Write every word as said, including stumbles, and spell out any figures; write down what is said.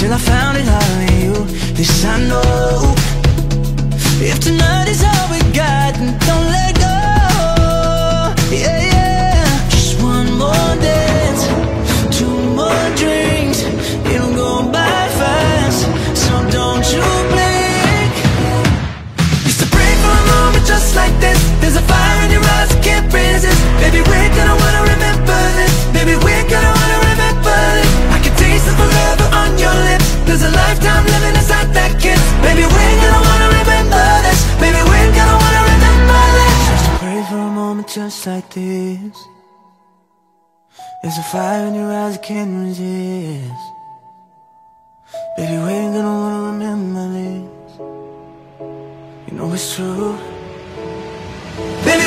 till I found it all in you. This I know, if tonight is all we got, then don't let go. Yeah, yeah. Just one more dance, two more drinks, it'll go by fast, so don't you blink. Used to pray for a moment just like this. There's a fire in your eyes I can't resist. Baby, we're gonna wanna remember this. Baby, we're gonna wanna remember this. I can taste it forever on your lips. There's a lifetime living inside that kiss. Baby, we're gonna wanna remember this. Baby, we're gonna wanna remember this. Just pray for a moment just like this. There's a fire in your eyes I can't resist. Baby, we're gonna wanna remember this. You know it's true. Baby,